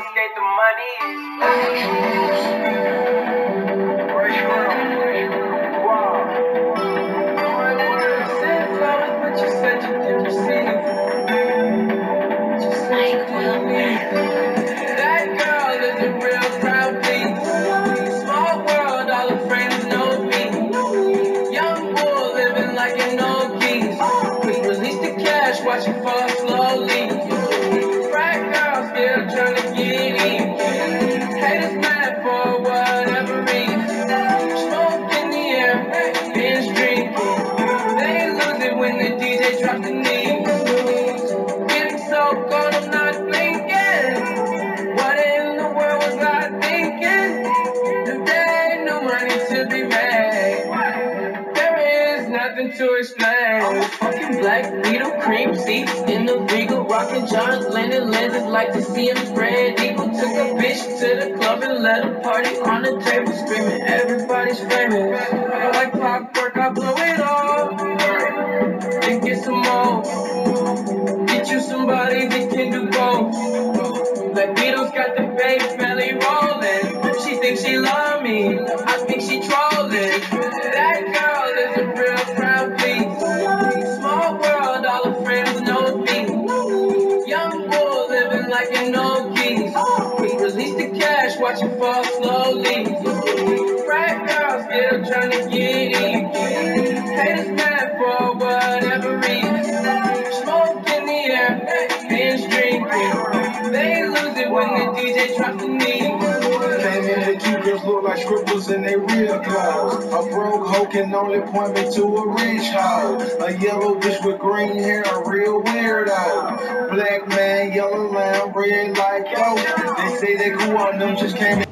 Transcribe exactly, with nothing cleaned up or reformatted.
confiscate the money. But you said you didn't receive. Just like that girl is a real crowd, please. Small world, all her friends know me. Young bull living like an old geese. Quick release the cash, watch it fall slowly. Frat girl still trying to get in. Haters mad for whatever reason. Smoke in the air, binge drinking. They lose it when the D J drops the knees. Getting so cold, I'm not blinking. What in the world was I thinking? Today, no money to be made. There is nothing to explain. I'm a fucking black beetle, cream seats in the Regal, rocking John Lennon lenses, like to see him spread eagle. Took a bitch to the club and let a party on the table, screaming everybody's famous. Like clockwork, I blow it all, then get some more. Get you somebody that can do both. Black Beatles got the bass belly rolling. She thinks she love me, I think she trolling. That girl is a real crowd, please. Small world, all her friends know me. Young bull living like an old geese. Quick release the cash, watch it fall slowly. Frat girl still trying to get in. Haters mad for whatever reason. Smoke in the air, binge drinking. They lose it when the D J drops the knee. Came in, the two girls look like scribbles in their real clothes. A broke hoe can only point me to a rich hoe. A yellow bitch with green hair, a real weirdo. Black man, yellow lamb, red like yo. They say they cool on them, just came in.